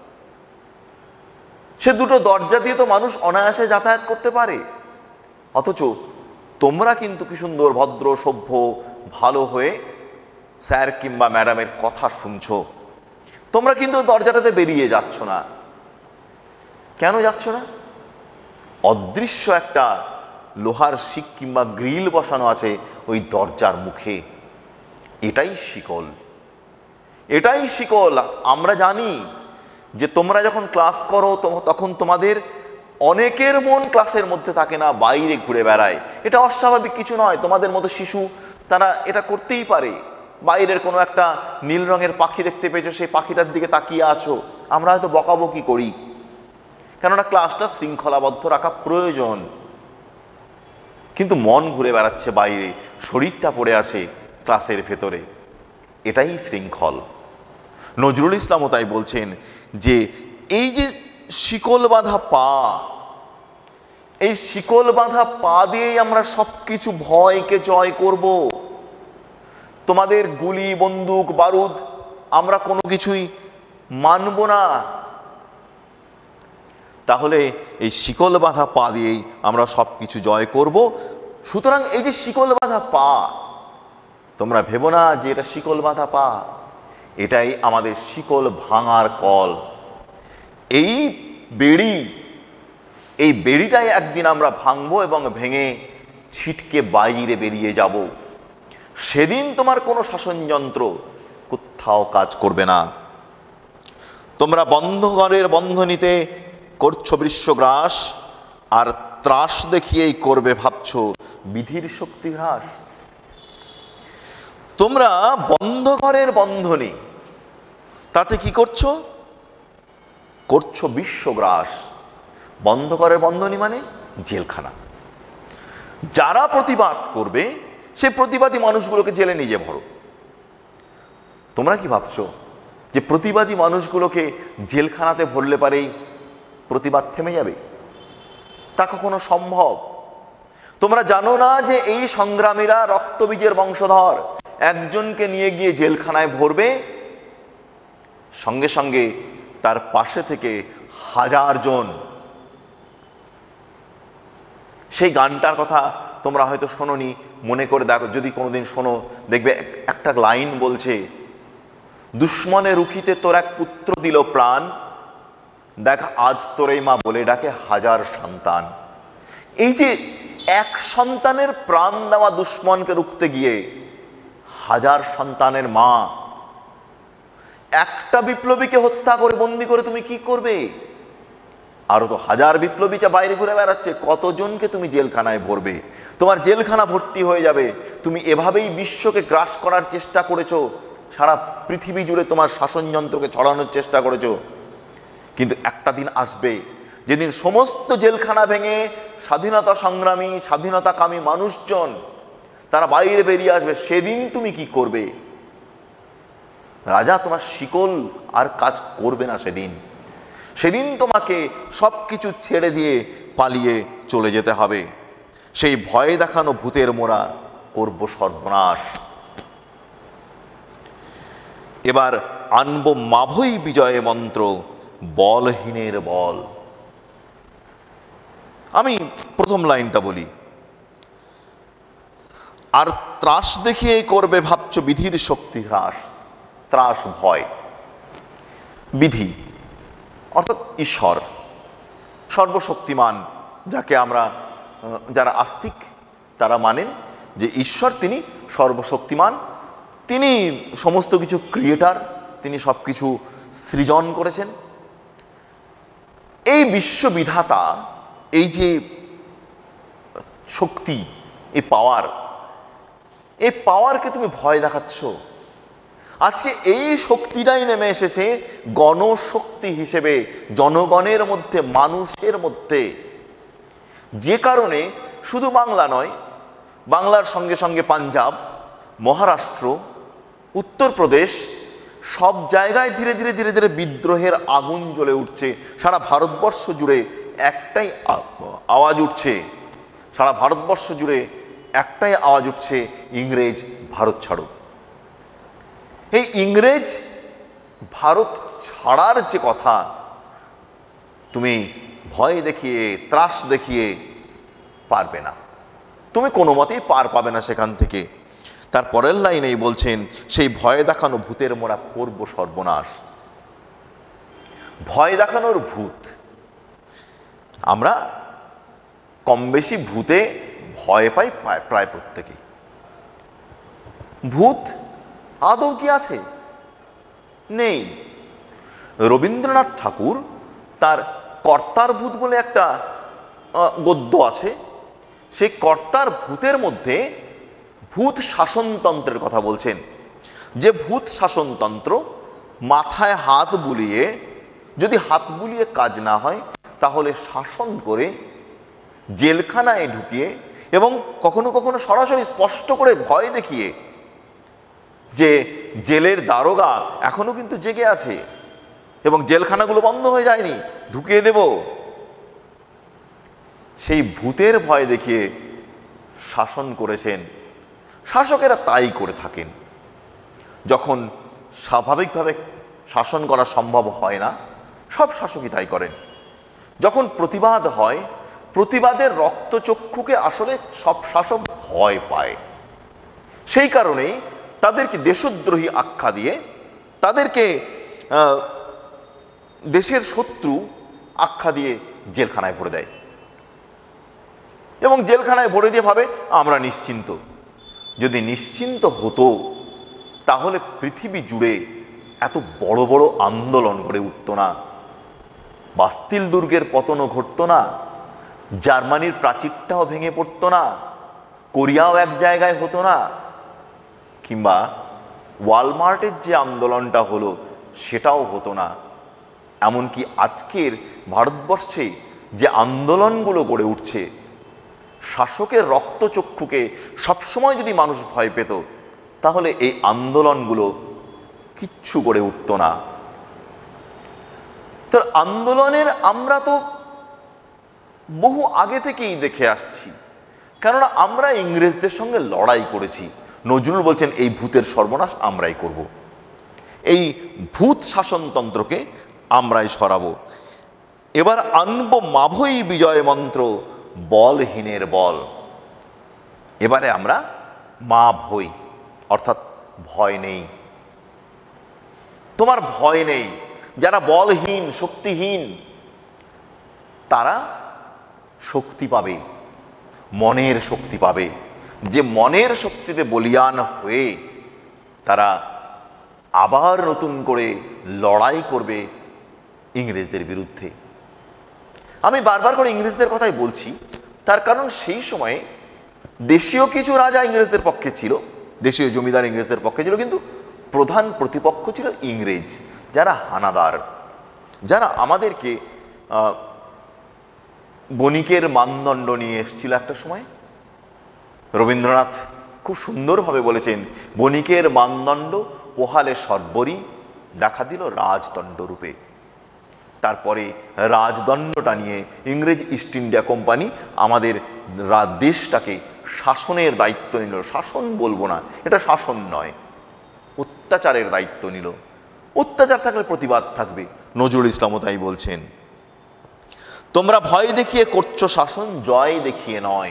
সে 2টো দরজা দিয়ে তো মানুষ অনায়াসে যাতায়াত করতে পারে। অথচ তোমরা কিন্তু কি সুন্দর ভদ্র সভ্য ভালো হয়ে স্যার কিংবা ম্যাডামের কথা শুনছো, তোমরা কিন্তু দরজাটাতে বেরিয়ে যাচ্ছ না। কেন যাচ্ছ না? অদৃশ্য একটা লোহার শিক কিংবা গ্রিল বসানো আছে ওই দরজার মুখে। এটাই শিকল, এটাই শিকল। আমরা জানি যে তোমরা যখন ক্লাস করো তখন তোমাদের অনেকের মন ক্লাসের মধ্যে থাকে না, বাইরে ঘুরে বেড়ায়। এটা অস্বাভাবিক কিছু নয়। তোমাদের মতো শিশু তারা এটা করতেই পারে। বাইরের কোনো একটা নীল রঙের পাখি দেখতে পেয়েছো, সেই পাখিটার দিকে তাকিয়ে আছো। আমরা হয়তো বকাবকি করি, কেননা ক্লাসটা শৃঙ্খলাবদ্ধ রাখা প্রয়োজন। কিন্তু মন ঘুরে বেড়াচ্ছে বাইরে, শরীরটা পড়ে আছে ক্লাসের ভেতরে। এটাই শৃঙ্খল। নজরুল ইসলামও তাই বলছেন যে এই যে শিকল বাঁধা পা, এই শিকল বাঁধা পা দিয়েই আমরা সবকিছু ভয়কে জয় করব। তোমাদের গুলি বন্দুক বারুদ আমরা কোনো কিছুই মানব না। তাহলে এই শিকল বাঁধা পা দিয়েই আমরা সবকিছু জয় করব। সুতরাং এই যে শিকল বাঁধা পা, তোমরা ভেবো না যে এটা শিকল বাঁধা পা, এটাই আমাদের শিকল ভাঙার কল। এই বেড়ি, এই বেড়িটাই একদিন আমরা ভাঙবো এবং ভেঙে ছিটকে বাইরে বেরিয়ে যাব। সেদিন তোমার কোনো শাসনযন্ত্র কোথাও কাজ করবে না। তোমরা বন্ধ ঘরের বন্ধনীতে করছো বৃষগ্রাস, আর ত্রাস দেখিয়েই করবে ভাবছো বিধির শক্তি হ্রাস। তোমরা বন্ধ ঘরের বন্ধনী, তাতে কি করছো? করছো বিশ্বগ্রাস। বন্ধ ঘরের বন্ধনী মানে জেলখানা। যারা প্রতিবাদ করবে সে প্রতিবাদী মানুষগুলোকে জেলে নিয়ে ভরো। তোমরা কি ভাবছো যে প্রতিবাদী মানুষগুলোকে জেলখানাতে ভরলে পারেই প্রতিবাদ থেমে যাবে? তা কখনো সম্ভব? তোমরা জানো না যে এই সংগ্রামীরা রক্তবীজের বংশধর। একজনকে নিয়ে গিয়ে জেলখানায় ভরবে, সঙ্গে সঙ্গে তার পাশে থেকে 1000 জন। সেই গানটার কথা তোমরা হয়তো শোনোনি, মনে করে দেখো, যদি কোনোদিন শোনো দেখবে একটা লাইন বলছে, দুশ্মনে রুখিতে তোর এক পুত্র দিল প্রাণ, দেখ আজ তোর এই মা বলে ডাকে 1000 সন্তান। এই যে এক সন্তানের প্রাণ দেওয়া দুশ্মনকে রুখতে গিয়ে 1000 সন্তানের মা, একটা বিপ্লবীকে হত্যা করে বন্দি করে তুমি কি করবে? আরো তো 1000 বিপ্লবী যা বাইরে ঘুরে বেড়াচ্ছে, কতজনকে তুমি জেলখানায় ভরবে? তোমার জেলখানা ভর্তি হয়ে যাবে। তুমি এভাবেই বিশ্বকে গ্রাস করার চেষ্টা করেছো, সারা পৃথিবী জুড়ে তোমার শাসনযন্ত্রকে ছড়ানোর চেষ্টা করেছো। কিন্তু একটা দিন আসবে যেদিন সমস্ত জেলখানা ভেঙে স্বাধীনতা সংগ্রামী স্বাধীনতাকামী মানুষজন তারা বাইরে বেরিয়ে আসবে। সেদিন তুমি কি করবে? রাজা, তোমার শিকল আর কাজ করবে না। সেদিন তোমাকে সবকিছু ছেড়ে দিয়ে পালিয়ে চলে যেতে হবে। সেই ভয়ে দেখানো ভূতের মোরা করব সর্বনাশ। এবার আনব মাভৈ বিজয় মন্ত্র, বলহীনের বল। আমি প্রথম লাইনটা বলি, আর ত্রাস দেখিয়ে করবে ভাবছো বিধির শক্তি হ্রাস। ত্রাস ভয়, বিধি অর্থাৎ ঈশ্বর সর্বশক্তিমান, যাকে আমরা যারা আস্তিক তারা মানেন যে ঈশ্বর তিনি সর্বশক্তিমান, তিনি সমস্ত কিছু ক্রিয়েটার, তিনি সব কিছু সৃজন করেছেন। এই বিশ্ববিধাতা, এই যে শক্তি, এই পাওয়ারকে তুমি ভয় দেখাচ্ছ। আজকে এই শক্তিটাই নেমে এসেছে গণশক্তি হিসেবে জনগণের মধ্যে, মানুষের মধ্যে, যে কারণে শুধু বাংলা নয়, বাংলার সঙ্গে সঙ্গে পাঞ্জাব, মহারাষ্ট্র, উত্তরপ্রদেশ সব জায়গায় ধীরে ধীরে ধীরে ধীরে বিদ্রোহের আগুন জ্বলে উঠছে। সারা ভারতবর্ষ জুড়ে একটাই আওয়াজ উঠছে, সারা ভারতবর্ষ জুড়ে একটাই আওয়াজ উঠছে, ইংরেজ ভারত ছাড়ো। এই ইংরেজ ভারত ছাড়ার যে কথা, তুমি ভয় দেখিয়ে ত্রাস দেখিয়ে পারবে না, তুমি কোনো মতেই পার পাবে না সেখান থেকে। তার পরের লাইনেই বলছেন, সেই ভয় দেখানো ভূতের মোরা করব সর্বনাশ। ভয় দেখানোর ভূত, আমরা কম বেশি ভূতে ভয় পাই প্রায় প্রত্যেকেই। ভূত আদৌ কি আছে? নেই। রবীন্দ্রনাথ ঠাকুর তার কর্তার ভূত বলে একটা গদ্য আছে, সেই কর্তার ভূতের মধ্যে ভূত শাসনতন্ত্রের কথা বলছেন, যে ভূত শাসনতন্ত্র মাথায় হাত বুলিয়ে, যদি হাত বুলিয়ে কাজ না হয় তাহলে শাসন করে জেলখানায় ঢুকিয়ে এবং কখনো কখনো সরাসরি স্পষ্ট করে ভয় দেখিয়ে যে জেলের দারোগা এখনো কিন্তু জেগে আছে এবং জেলখানাগুলো বন্ধ হয়ে যায়নি, ঢুকিয়ে দেব, সেই ভূতের ভয় দেখিয়ে শাসন করেছেন। শাসকেরা তাই করে থাকেন। যখন স্বাভাবিকভাবে শাসন করা সম্ভব হয় না, সব শাসকই তাই করেন। যখন প্রতিবাদ হয়, প্রতিবাদের রক্তচক্ষুকে আসলে সব শাসক ভয় পায়। সেই কারণেই তাদেরকে দেশদ্রোহী আখ্যা দিয়ে, তাদেরকে দেশের শত্রু আখ্যা দিয়ে জেলখানায় ভরে দেয় এবং জেলখানায় ভরে দিয়ে ভাবে আমরা নিশ্চিন্ত। যদি নিশ্চিন্ত হতো তাহলে পৃথিবী জুড়ে এত বড় বড় আন্দোলন গড়ে উঠত না, বাস্তিল দুর্গের পতনও ঘটত না, জার্মানির প্রাচীরটাও ভেঙে পড়ত না, কোরিয়াও এক জায়গায় হতো না, কিংবা ওয়ালমার্টের যে আন্দোলনটা হলো সেটাও হতো না। এমনকি আজকের ভারতবর্ষে যে আন্দোলনগুলো গড়ে উঠছে, শাসকের রক্তচক্ষুকে সবসময় যদি মানুষ ভয় পেত তাহলে এই আন্দোলনগুলো কিচ্ছু গড়ে উঠত না। তো আন্দোলনের আমরা তো বহু আগে থেকেই দেখে আসছি, কেননা আমরা ইংরেজদের সঙ্গে লড়াই করেছি। নজরুল বলছেন এই ভূতের সর্বনাশ আমরাই করব, এই ভূত শাসনতন্ত্রকে আমরাই সরাবো। এবার আনবো মাভই বিজয় মন্ত্র, বলহীনের বল। এবারে আমরা মা ভই, অর্থাৎ ভয় নেই, তোমার ভয় নেই। যারা বলহীন শক্তিহীন তারা শক্তি পাবে, মনের শক্তি পাবে। যে মনের শক্তিতে বলীয়ান হয়ে তারা আবার নতুন করে লড়াই করবে ইংরেজদের বিরুদ্ধে। আমি বারবার করে ইংরেজদের কথাই বলছি, তার কারণ সেই সময়ে দেশীয় কিছু রাজা ইংরেজদের পক্ষে ছিল, দেশীয় জমিদার ইংরেজদের পক্ষে ছিল, কিন্তু প্রধান প্রতিপক্ষ ছিল ইংরেজ, যারা হানাদার, যারা আমাদেরকে বণিকের মানদণ্ড নিয়ে এসেছিল একটা সময়। রবীন্দ্রনাথ খুব সুন্দরভাবে বলেছেন, বণিকের মানদণ্ড পোহালে সর্বরই দেখা দিল রাজদণ্ড রূপে। তারপরে রাজদণ্ডটা নিয়ে ইংরেজ ইস্ট ইন্ডিয়া কোম্পানি আমাদের দেশটাকে শাসনের দায়িত্ব নিল। শাসন বলবো না, এটা শাসন নয়, অত্যাচারের দায়িত্ব নিল। অত্যাচার থাকলে প্রতিবাদ থাকবে। নজরুল ইসলামও তাই বলছেন, তোমরা ভয় দেখিয়ে করছো শাসন, জয় দেখিয়ে নয়।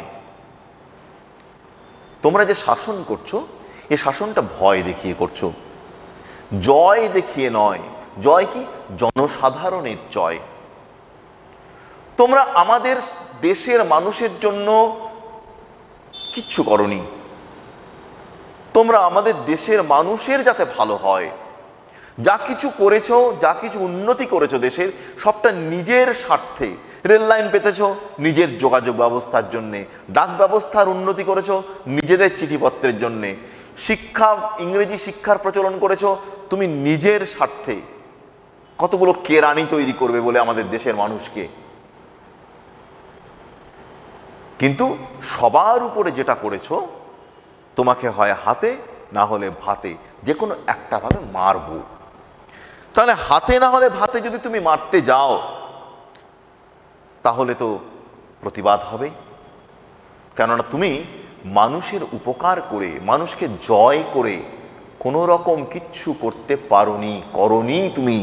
তোমরা যে শাসন করছো, এ শাসনটা ভয় দেখিয়ে করছো, জয় দেখিয়ে নয়। জয় কি? জনসাধারণের জয়। তোমরা আমাদের দেশের মানুষের জন্য কিচ্ছু করনি, তোমরা আমাদের দেশের মানুষের যাতে ভালো হয়, যা কিছু করেছো, যা কিছু উন্নতি করেছো দেশের, সবটা নিজের স্বার্থে। রেল লাইন পেতেছো নিজের যোগাযোগ ব্যবস্থার জন্যে, ডাক ব্যবস্থার উন্নতি করেছো নিজেদের চিঠিপত্রের জন্যে, শিক্ষা, ইংরেজি শিক্ষার প্রচলন করেছো তুমি নিজের স্বার্থে। কতগুলো কেরানি তৈরি করবে বলে আমাদের দেশের মানুষকে। কিন্তু সবার উপরে যেটা করেছো, তোমাকে হয় হাতে না হলে ভাতে, যে কোনো একটা ভাবে মারবো। তাহলে হাতে না হলে ভাতে যদি তুমি মারতে যাও, তাহলে তো প্রতিবাদ হবে। কেননা তুমি মানুষের উপকার করে, মানুষকে জয় করে কোনো রকম কিচ্ছু করতে করনি তুমি।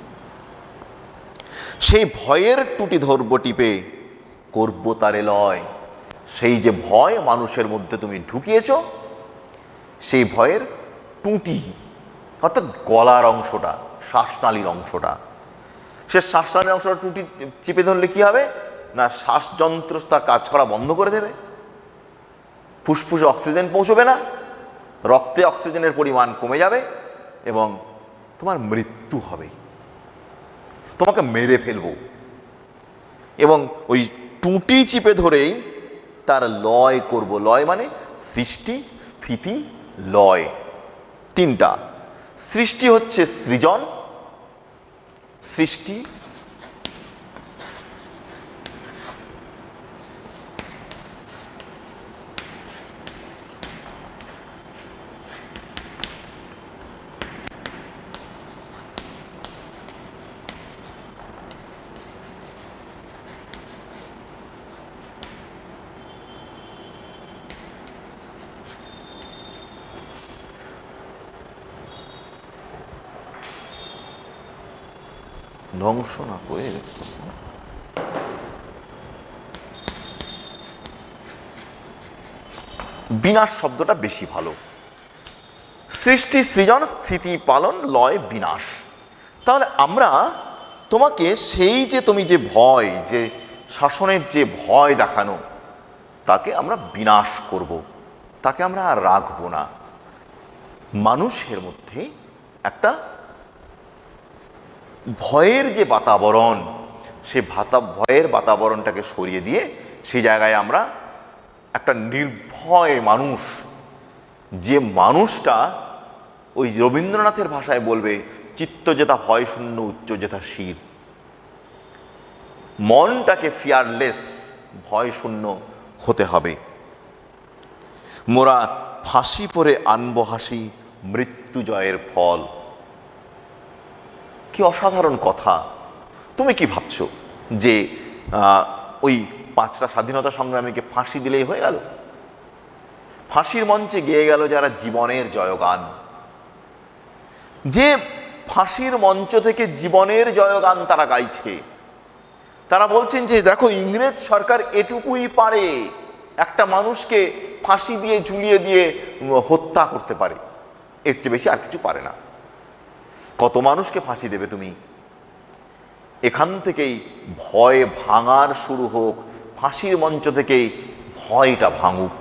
সেই ভয়ের টুটি ধরব টিপে, করব তারে লয়। সেই যে ভয় মানুষের মধ্যে তুমি ঢুকিয়েছ, সেই ভয়ের টুটি অর্থাৎ গলার অংশটা, শ্বাসনালীর অংশটা, সে শ্বাসনালীর অংশটা টুটি চিপে ধরলে কি হবে না, শ্বাসযন্ত্র তার কাজ করা বন্ধ করে দেবে, ফুসফুসে অক্সিজেন পৌঁছবে না, রক্তে অক্সিজেনের পরিমাণ কমে যাবে এবং তোমার মৃত্যু হবে, তোমাকে মেরে ফেলবো। এবং ওই টুটি চিপে ধরেই তার লয় করব। লয় মানে সৃষ্টি, স্থিতি, লয়, তিনটা। সৃষ্টি হচ্ছে সৃজন, সৃষ্টি ধ্বংস না করে বিনাশ শব্দটা বেশি ভালো। সৃষ্টি, সৃজন, স্থিতি, পালন, লয়, বিনাশ। তাহলে আমরা তোমাকে সেই যে তুমি যে ভয়, যে শাসনের যে ভয় দেখানো, তাকে আমরা বিনাশ করব, তাকে আমরা আর রাখবো না। মানুষের মধ্যে একটা ভয়ের যে বাতাবরণ, সে ভয়ের বাতাবরণটাকে সরিয়ে দিয়ে সেই জায়গায় আমরা একটা নির্ভয় মানুষ, যে মানুষটা ওই রবীন্দ্রনাথের ভাষায় বলবে চিত্ত যেথা ভয় শূন্য, উচ্চ যেথা শির, মনটাকে ফিয়ারলেস, ভয় শূন্য হতে হবে। মোরা ফাঁসি পরে আনবো হাসি, মৃত্যু জয়ের ফল। কি অসাধারণ কথা! তুমি কি ভাবছো যে ওই 5টা স্বাধীনতা সংগ্রামীকে ফাঁসি দিলেই হয়ে গেল? ফাঁসির মঞ্চে গেয়ে গেল যারা জীবনের জয়গান, যে ফাঁসির মঞ্চ থেকে জীবনের জয়গান তারা গাইছে। তারা বলছেন যে দেখো, ইংরেজ সরকার এটুকুই পারে, একটা মানুষকে ফাঁসি দিয়ে ঝুলিয়ে দিয়ে হত্যা করতে পারে, এর চেয়ে বেশি আর কিছু পারে না। কত মানুষকে ফাঁসি দেবে তুমি? এখান থেকেই ভয় ভাঙার শুরু হোক, ফাঁসির মঞ্চ থেকেই ভয়টা ভাঙুক,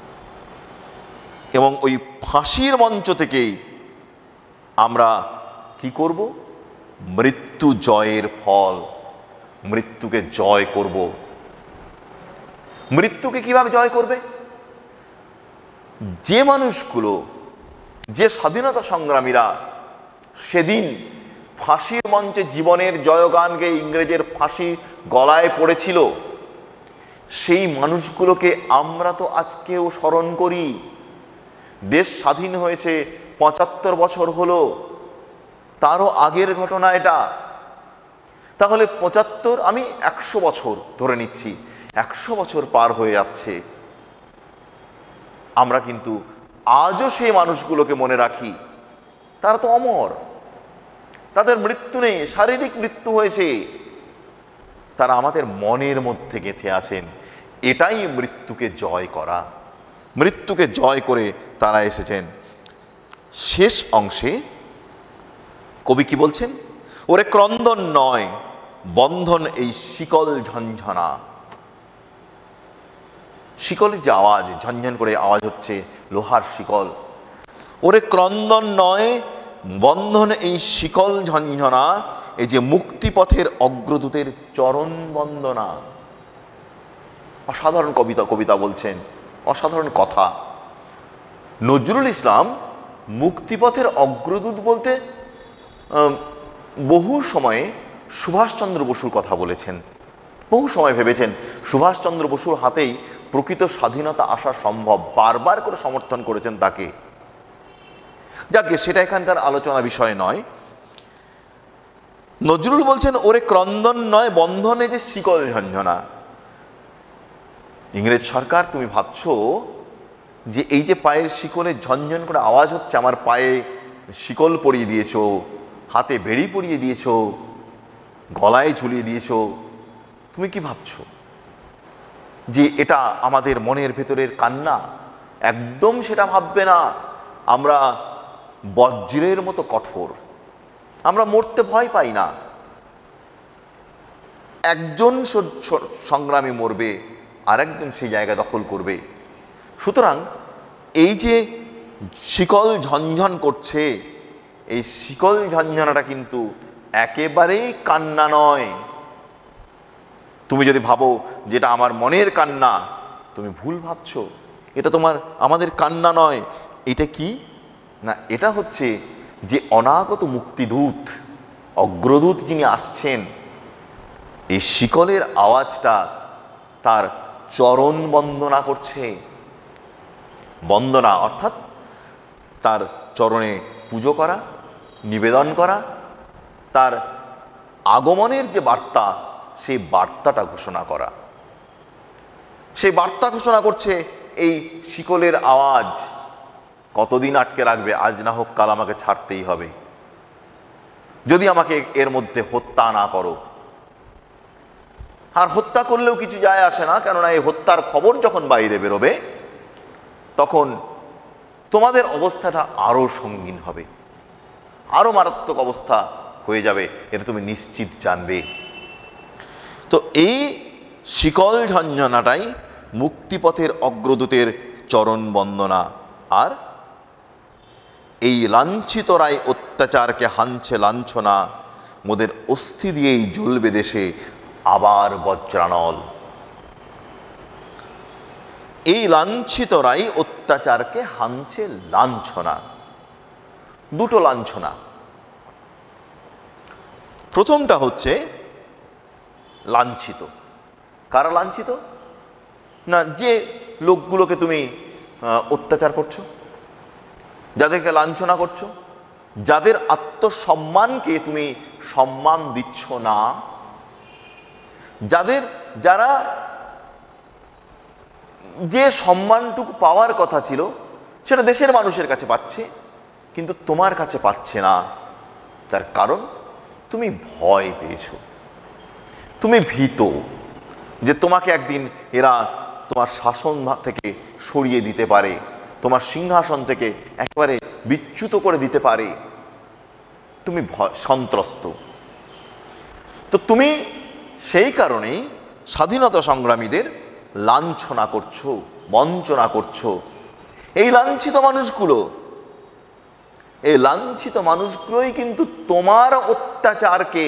এবং ওই ফাঁসির মঞ্চ থেকেই আমরা কি করব? মৃত্যু জয়ের ফল, মৃত্যুকে জয় করব। মৃত্যুকে কিভাবে জয় করবে? যে মানুষগুলো, যে স্বাধীনতা সংগ্রামীরা সেদিন ফাঁসির মঞ্চে জীবনের জয়গান গেয়ে ইংরেজের ফাঁসি গলায় পড়েছিল, সেই মানুষগুলোকে আমরা তো আজকেও স্মরণ করি। দেশ স্বাধীন হয়েছে 75 বছর হলো, তারও আগের ঘটনা এটা। তাহলে 75, আমি 100 বছর ধরে নিচ্ছি, 100 বছর পার হয়ে যাচ্ছে। আমরা কিন্তু আজও সেই মানুষগুলোকে মনে রাখি। তারা তো অমর, তাদের মৃত্যু নেই, শারীরিক মৃত্যু হয়েছে, তারা আমাদের মনের মধ্যে গেঁথে আছেন। এটাই মৃত্যুকে জয় করা। মৃত্যুকে জয় করে তারা এসেছেন। শেষ অংশে কবি কি বলছেন? ওরে ক্রন্দন নয় বন্ধন, এই শিকল ঝনঝনা। শিকলের যে আওয়াজ, ঝনঝন করে আওয়াজ হচ্ছে লোহার শিকল। ওরে ক্রন্দন নয় বন্ধন, এই শিকল ঝনঝনা, এই যে মুক্তিপথের অগ্রদূতের চরণ বন্দনা। অসাধারণ কবিতা বলছেন, অসাধারণ কথা। নজরুল ইসলাম মুক্তিপথের অগ্রদূত বলতে বহু সময়ে সুভাষচন্দ্র বসুর কথা বলেছেন। বহু সময় ভেবেছেন সুভাষচন্দ্র বসুর হাতেই প্রকৃত স্বাধীনতা আসা সম্ভব, বারবার করে সমর্থন করেছেন তাকে। যাকে সেটা এখানকার আলোচনা বিষয় নয়। নজরুল বলছেন, ওরে ক্রন্দন নয় বন্ধনে যে শিকল ঝঞ্ঝনা। ইংরেজ সরকার, তুমি ভাবছো যে এই যে পায়ের শিকলে ঝনঝন করে আওয়াজ হচ্ছে, আমার পায়ে শিকল পরিয়ে দিয়েছো, হাতে বেড়ি পরিয়ে দিয়েছো, গলায় ঝুলিয়ে দিয়েছো, তুমি কি ভাবছো যে এটা আমাদের মনের ভেতরের কান্না? একদম সেটা ভাববে না। আমরা বজ্রের মতো কঠোর, আমরা মরতে ভয় পাই না। একজন সংগ্রামী মরবে, আর একজন সেই জায়গা দখল করবে। সুতরাং এই যে শিকল ঝনঝন করছে, এই শিকল ঝনঝনাটা কিন্তু একেবারেই কান্না নয়। তুমি যদি ভাবো যেটা আমার মনের কান্না, তুমি ভুল ভাবছো। এটা আমাদের কান্না নয়। এটা কি না, এটা হচ্ছে যে অনাগত মুক্তিদূত, অগ্রদূত যিনি আসছেন, এই শিকলের আওয়াজটা তার চরণ বন্দনা করছে। বন্দনা অর্থাৎ তার চরণে পুজো করা, নিবেদন করা, তার আগমনের যে বার্তা, সেই বার্তাটা ঘোষণা করা। সেই বার্তা ঘোষণা করছে এই শিকলের আওয়াজ। কতদিন আটকে রাখবে? আজ না হোক কাল আমাকে ছাড়তেই হবে, যদি আমাকে এর মধ্যে হত্যা না করো। আর হত্যা করলেও কিছু যায় আসে না, কেননা এই হত্যার খবর যখন বাইরে বেরোবে, তখন তোমাদের অবস্থাটা আরো সঙ্গীন হবে, আরো মারাত্মক অবস্থা হয়ে যাবে, এটা তুমি নিশ্চিত জানবে। তো এই শিকল ঝঞ্ঝনাটাই মুক্তিপথের অগ্রদূতের চরণ বন্দনা। আর এই লাঞ্ছিতরাই অত্যাচারকে হানছে লাঞ্ছনা, মোদের অস্থি দিয়েই জ্বলবে দেশে আবার বজ্রানল। এই লাঞ্ছিতরাই অত্যাচারকে হানছে লাঞ্ছনা। দুটো লাঞ্ছনা। প্রথমটা হচ্ছে লাঞ্ছিত। কারা লাঞ্ছিত? না, যে লোকগুলোকে তুমি অত্যাচার করছো, যাদেরকে লাঞ্ছনা করছো, যাদের আত্মসম্মানকে তুমি সম্মান দিচ্ছ না, যারা যে সম্মানটুকু পাওয়ার কথা ছিল সেটা দেশের মানুষের কাছে পাচ্ছে, কিন্তু তোমার কাছে পাচ্ছে না। তার কারণ তুমি ভয় পেয়েছো, তুমি ভীত যে তোমাকে একদিন এরা তোমার শাসন থেকে সরিয়ে দিতে পারে, তোমার সিংহাসন থেকে একেবারে বিচ্যুত করে দিতে পারে। তুমি সন্ত্রস্ত। তো তুমি সেই কারণেই স্বাধীনতা সংগ্রামীদের লাঞ্ছনা করছো, বঞ্চনা করছো। এই লাঞ্ছিত মানুষগুলোই কিন্তু তোমার অত্যাচারকে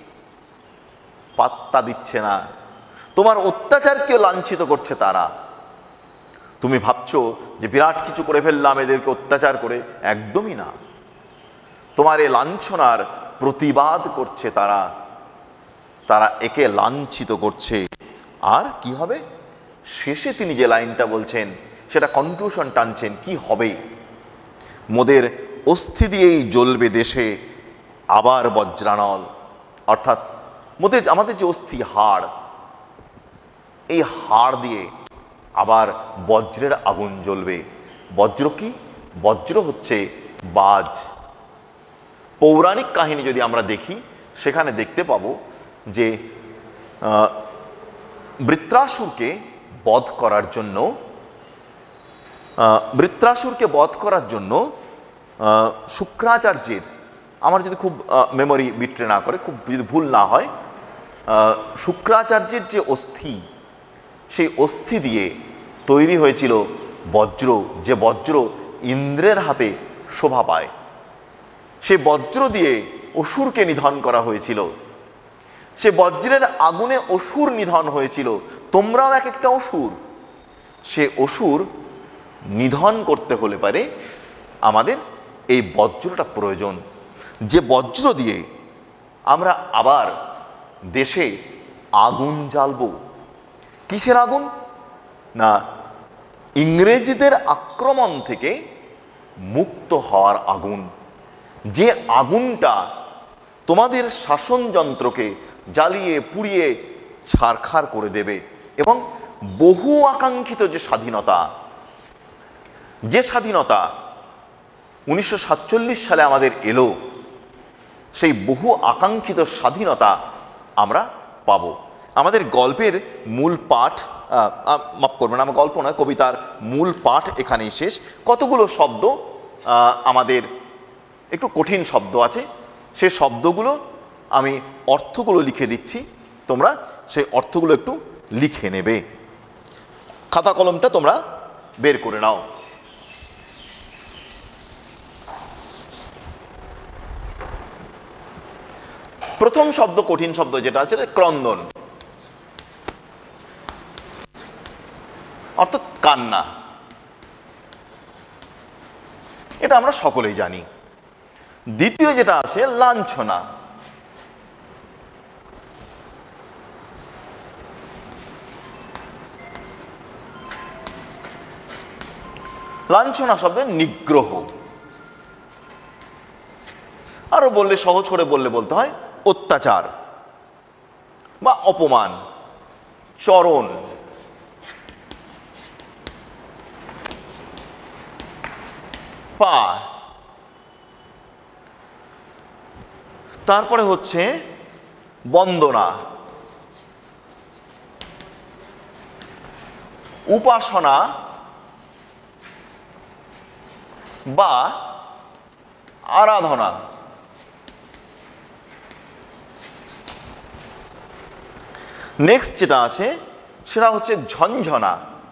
পাত্তা দিচ্ছে না, তোমার অত্যাচারকে লাঞ্ছিত করছে তারা। তুমি ভাবছো যে বিরাট কিছু করে ফেললাম এদেরকে অত্যাচার করে, একদমই না। তোমার এই লাঞ্ছনার প্রতিবাদ করছে তারা একে লাঞ্ছিত করছে। আর কি হবে? শেষে তিনি যে লাইনটা বলছেন, সেটা কনক্লুশন টানছেন, কি হবে? মোদের অস্থি দিয়েই জ্বলবে দেশে আবার বজ্রানল। অর্থাৎ আমাদের যে অস্থি, হাড়, এই হাড় দিয়ে আবার বজ্রের আগুন জ্বলবে। বজ্র কি? বজ্র হচ্ছে বাজ। পৌরাণিক কাহিনী যদি আমরা দেখি, সেখানে দেখতে পাবো যে বৃত্রাসুরকে বধ করার জন্য শুক্রাচার্যের, আমার যদি খুব মেমোরি বিট্রে না করে, খুব যদি ভুল না হয়, শুক্রাচার্যের যে অস্থি, সেই অস্থি দিয়ে তৈরি হয়েছিল বজ্র, যে বজ্র ইন্দ্রের হাতে শোভা পায়। সেই বজ্র দিয়ে অসুরকে নিধন করা হয়েছিল। সে বজ্রের আগুনে অসুর নিধন হয়েছিল। তোমরাও এক একটা অসুর। সে অসুর নিধন করতে হলে পারে আমাদের এই বজ্রটা প্রয়োজন, যে বজ্র দিয়ে আমরা আবার দেশে আগুন জ্বালবো। কিসের আগুন? না ইংরেজদের আক্রমণ থেকে মুক্ত হওয়ার আগুন, যে আগুনটা তোমাদের শাসনযন্ত্রকে জ্বালিয়ে পুড়িয়ে ছারখার করে দেবে এবং বহু আকাঙ্ক্ষিত যে স্বাধীনতা 1947 সালে আমাদের এলো, সেই বহু আকাঙ্ক্ষিত স্বাধীনতা আমরা পাব। আমাদের গল্পের মূল পাঠ, মাফ করবেন, আমার গল্প নয়, কবিতার মূল পাঠ এখানেই শেষ। কতগুলো শব্দ আমাদের একটু কঠিন শব্দ আছে, সেই শব্দগুলো আমি অর্থগুলো লিখে দিচ্ছি, তোমরা সেই অর্থগুলো একটু লিখে নেবে। খাতা কলমটা তোমরা বের করে নাও। প্রথম শব্দ, কঠিন শব্দ যেটা আছে ক্রন্দন, অর্থাৎ কান্না। এটা আমরা সকলেই জানি। দ্বিতীয় যেটা আছে লাঞ্ছনা, লাঞ্ছনা শব্দের নিগ্রহ, আরো বললে সহজ করে বলতে হয় অত্যাচার বা অপমান, চরণ, পা। তারপরে হচ্ছে বন্দনা, উপাসনা বা আরাধনা। নেক্সট যেটা আছে সেটা হচ্ছে ঝঞ্ঝনা,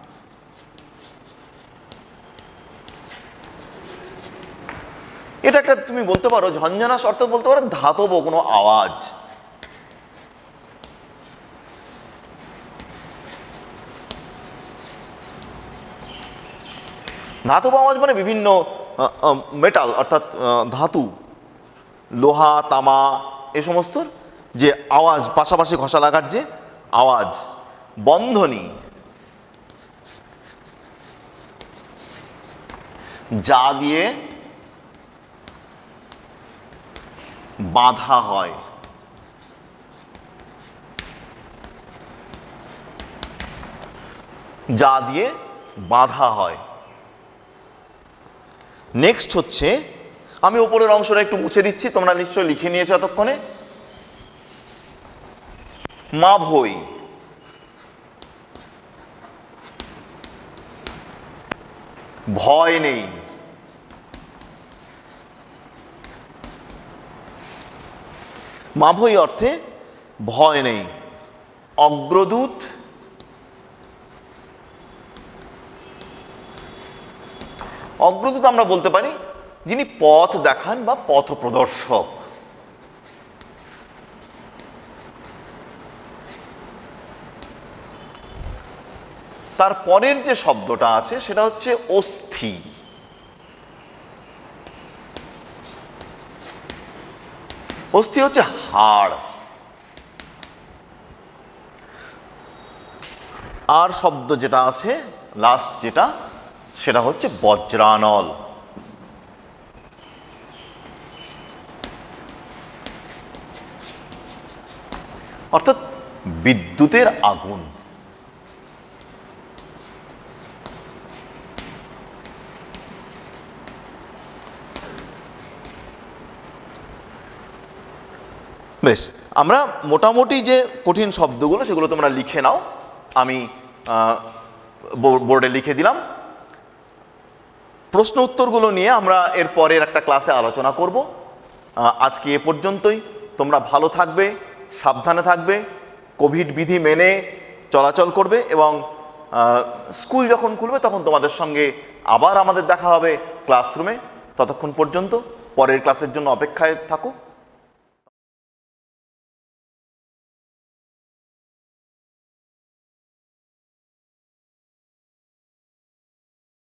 এটা একটা তুমি বলতে পারো, ঝঞ্ঝনা অর্থাৎ বলতে পারো ধাতব কোনো আওয়াজ। ধাতব আওয়াজ মানে বিভিন্ন মেটাল অর্থাৎ ধাতু, লোহা, তামা, এ সমস্ত যে আওয়াজ, পাশাপাশি ঘষা লাগার যে আওয়াজ। বন্ধনী, যা দিয়ে বাঁধা হয়। যা দিয়ে বাঁধা হয়। নেক্সট হচ্ছে, আমি উপরের অংশটা একটু মুছে দিচ্ছি, তোমরা নিশ্চয় লিখে নিয়েছো এতক্ষণে, মাভৈ, ভয় নেই। মাভৈ অর্থে ভয় নেই। অগ্রদূত, অগ্রদূত আমরা বলতে পারি যিনি পথ দেখান বা পথ প্রদর্শক। তারপরের যে শব্দটা আছে সেটা হচ্ছে অস্থি। অস্থি হচ্ছে হাড়। আর শব্দ যেটা আছে লাস্ট যেটা, সেটা হচ্ছে বজ্রানল। অর্থাৎ বিদ্যুতের আগুন। বেশ, আমরা মোটামুটি যে কঠিন শব্দগুলো সেগুলো তোমরা লিখে নাও, আমি বোর্ডে লিখে দিলাম। প্রশ্ন উত্তরগুলো নিয়ে আমরা এর পরের একটা ক্লাসে আলোচনা করব। আজকে এ পর্যন্তই। তোমরা ভালো থাকবে, সাবধানে থাকবে, কোভিড বিধি মেনে চলাচল করবে এবং স্কুল যখন খুলবে তখন তোমাদের সঙ্গে আবার আমাদের দেখা হবে ক্লাসরুমে। ততক্ষণ পর্যন্ত পরের ক্লাসের জন্য অপেক্ষায় থাকো।